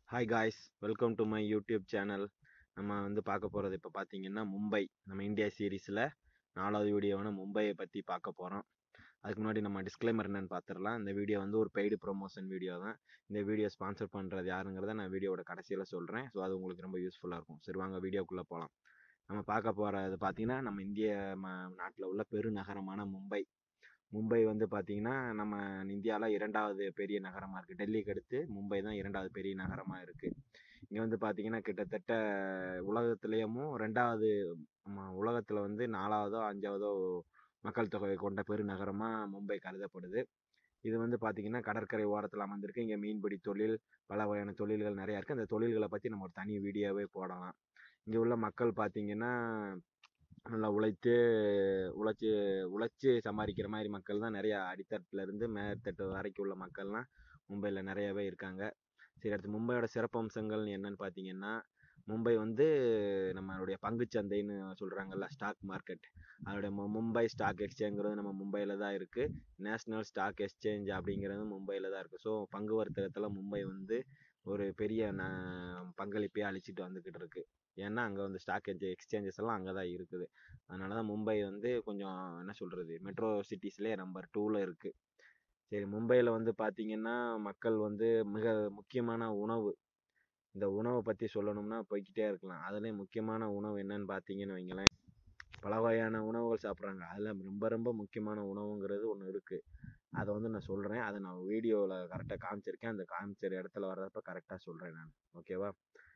Hi guys, welcome to my YouTube channel. நம்ம பார்க்க போகிறது இப்போ பார்த்தீங்கன்னா மும்பை, நம்ம இந்தியா சீரீஸில் 4வது வீடியோவான மும்பையை பற்றி பார்க்க போகிறோம். அதுக்கு முன்னாடி நம்ம டிஸ்க்ளைமர் என்னன்னு பார்த்துடலாம். இந்த வீடியோ ஒரு பெய்டு ப்ரொமோஷன் வீடியோ தான். இந்த வீடியோ ஸ்பான்சர் பண்ணுறது யாருங்கிறத நான் வீடியோவோட கடைசியில் சொல்கிறேன். ஸோ அது உங்களுக்கு ரொம்ப யூஸ்ஃபுல்லாக இருக்கும். சரி, வாங்க வீடியோக்குள்ளே போகலாம். நம்ம பார்க்க போகிறது பார்த்தீங்கன்னா நம்ம இந்திய நாட்டில் உள்ள பெருநகரமான மும்பை. மும்பை பார்த்தீங்கன்னா நம்ம இந்தியாவில் 2வது பெரிய நகரமாக இருக்குது. டெல்லிக்கு அடுத்து மும்பை தான் 2வது பெரிய நகரமாக இருக்குது. இங்கே பார்த்தீங்கன்னா கிட்டத்தட்ட உலகத்திலேயும் 2வது, உலகத்தில் 4வதோ 5வதோ மக்கள் தொகை கொண்ட பெருநகரமாக மும்பை கருதப்படுது. இது பார்த்தீங்கன்னா கடற்கரை ஓரத்தில் அமர்ந்திருக்கு. இங்கே மீன்பிடி தொழில், பல வகையான தொழில்கள் நிறையா இருக்குது. அந்த தொழில்களை பற்றி நம்ம ஒரு தனி வீடியோவே போடலாம். இங்கே உள்ள மக்கள் பார்த்தீங்கன்னா நல்லா உழைச்சி உழைச்சி சம்பாதிக்கிற மாதிரி மக்கள் தான் நிறையா. அடித்தட்டுல இருந்து மேற்தட்டு வரைக்கும் உள்ள மக்கள்லாம் மும்பையில் நிறையவே இருக்காங்க. சரி, அடுத்து மும்பையோட சிறப்பம்சங்கள் என்னன்னு பார்த்தீங்கன்னா, மும்பை நம்மளுடைய பங்குச்சந்தைன்னு சொல்கிறாங்கல்ல, ஸ்டாக் மார்க்கெட். அதோடைய மும்பை ஸ்டாக் எக்ஸ்சேஞ்சுங்கிறது நம்ம மும்பையில் தான் இருக்குது. நேஷ்னல் ஸ்டாக் எக்ஸ்சேஞ்ச் அப்படிங்கிறது மும்பையில் தான் இருக்குது. ஸோ பங்கு வர்த்தகத்தில் மும்பை ஒரு பெரிய பங்களிப்பையே அளிச்சிட்டு வந்துக்கிட்டு இருக்கு. ஏன்னா அங்கே ஸ்டாக் எக்ஸ்சேஞ்சஸ் எல்லாம் அங்கே தான் இருக்குது. அதனால தான் மும்பை கொஞ்சம் என்ன சொல்கிறது, மெட்ரோ சிட்டிஸ்லேயே நம்பர் 2ல் இருக்குது. சரி, மும்பையில் பார்த்தீங்கன்னா மக்கள் மிக முக்கியமான உணவு. இந்த உணவை பற்றி சொல்லணும்னா போய்கிட்டே இருக்கலாம். அதுலேயும் முக்கியமான உணவு என்னன்னு பார்த்தீங்கன்னு வைங்களேன், பல வகையான உணவுகள் சாப்பிட்றாங்க. அதில் ரொம்ப ரொம்ப முக்கியமான உணவுங்கிறது ஒன்று இருக்குது. அதை நான் சொல்கிறேன். அதை நான் வீடியோவில் கரெக்டாக காமிச்சிருக்கேன். அந்த காமிச்ச இடத்துல வர்றப்ப கரெக்டாக சொல்கிறேன் நான். ஓகேவா?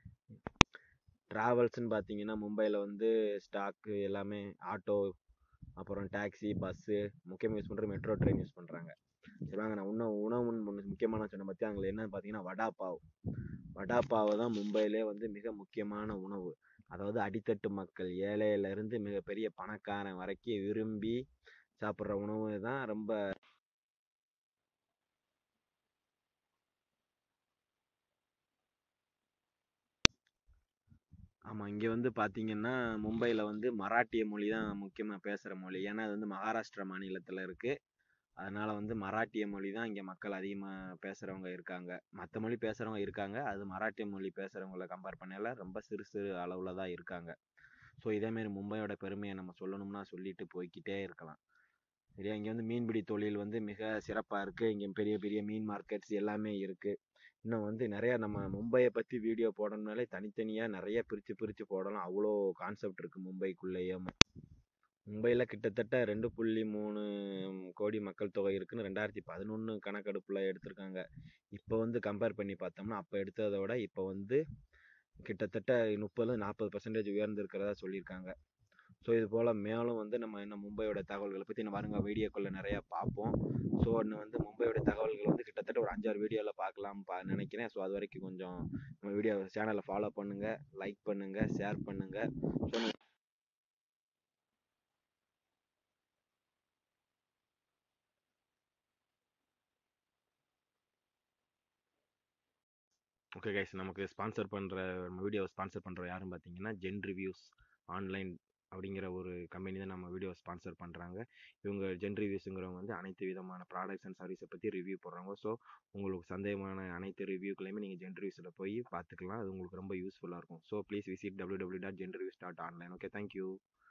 ட்ராவல்ஸ்ன்னு பார்த்தீங்கன்னா மும்பையில் ஸ்டாக்கு எல்லாமே ஆட்டோ, அப்புறம் டாக்ஸி, பஸ்ஸு, முக்கியமாக யூஸ் பண்ணுற மெட்ரோ ட்ரெயின் யூஸ் பண்ணுறாங்க. சரி, வாங்க நான் இன்னும் உணவுன்னு ஒன்று முக்கியமான சொன்ன பற்றி அங்கே என்னன்னு பார்த்தீங்கன்னா வடா பாவ். வடா பாவை தான் மும்பையிலே மிக முக்கியமான உணவு. அதாவது அடித்தட்டு மக்கள், ஏழையிலேருந்து மிகப்பெரிய பணக்காரன் வரைக்கும் விரும்பி சாப்பிட்ற உணவு தான் ரொம்ப. ஆமாம், இங்கே பார்த்தீங்கன்னா மும்பையில் மராட்டிய மொழி தான் முக்கியமாக பேசுகிற மொழி. ஏன்னா அது மகாராஷ்டிரா மாநிலத்தில் இருக்குது. அதனால் மராட்டிய மொழி தான் இங்கே மக்கள் அதிகமாக பேசுகிறவங்க இருக்காங்க. மற்ற மொழி பேசுகிறவங்க இருக்காங்க. அது மராட்டிய மொழி பேசுகிறவங்கள கம்பேர் பண்ணல ரொம்ப சிறு சிறு அளவில் தான் இருக்காங்க. ஸோ இதேமாரி மும்பையோட பெருமையை நம்ம சொல்லணும்னா சொல்லிட்டு போய்க்கிட்டே இருக்கலாம். சரியா, இங்கே மீன்பிடி தொழில் மிக சிறப்பாக இருக்குது. இங்கே பெரிய பெரிய மீன் மார்க்கெட்ஸ் எல்லாமே இருக்குது. இன்னும் நிறையா நம்ம மும்பையை பற்றி வீடியோ போடணும்னாலே தனித்தனியாக நிறைய பிரித்து பிரித்து போடலாம். அவ்வளோ கான்செப்ட் இருக்குது மும்பைக்குள்ளேயே. மும்பையில் கிட்டத்தட்ட 2.3 கோடி மக்கள் தொகை இருக்குன்னு 2011 கணக்கெடுப்பில் எடுத்திருக்காங்க. இப்போ கம்பேர் பண்ணி பார்த்தோம்னா அப்போ எடுத்ததை விட இப்போ கிட்டத்தட்ட 30-40% உயர்ந்திருக்கிறதா சொல்லியிருக்காங்க. ஸோ இது போல் மேலும் நம்ம என்ன மும்பையோட தகவல்களை பற்றி நம்ம வருங்க வீடியோக்குள்ளே நிறையா பார்ப்போம். ஸோ இன்னும் மும்பையோட தகவல்கள் கிட்டத்தட்ட ஒரு 5-6 வீடியோவில் பார்க்கலாம் நினைக்கிறேன். ஸோ அது வரைக்கும் கொஞ்சம் நம்ம வீடியோ சேனலை ஃபாலோ பண்ணுங்கள், லைக் பண்ணுங்கள், ஷேர் பண்ணுங்கள். ஸோ ஓகே கைஸ், நமக்கு ஸ்பான்சர் பண்ணுற நம்ம வீடியோவை ஸ்பான்சர் பண்ணுற யாரும் பார்த்தீங்கன்னா ஜென் ரிவ்யூஸ் ஆன்லைன் அப்படிங்கிற ஒரு கம்பெனி தான் நம்ம வீடியோ ஸ்பான்சர் பண்ணுறாங்க. இவங்க ஜென் ரிவ்யூஸுங்கிறவங்க அனைத்து விதமான ப்ராடக்ட்ஸ் அண்ட் சர்வீஸை பற்றி ரிவ்யூ போடுறாங்க. ஸோ உங்களுக்கு சந்தேகமான அனைத்து ரிவ்யூக்களையுமே நீங்கள் ஜென் ரிவ்யூஸில் போய் பார்த்துக்கலாம். அது உங்களுக்கு ரொம்ப யூஸ்ஃபுல்லாக இருக்கும். So please visit www.genreviews.online. Okay, thank you.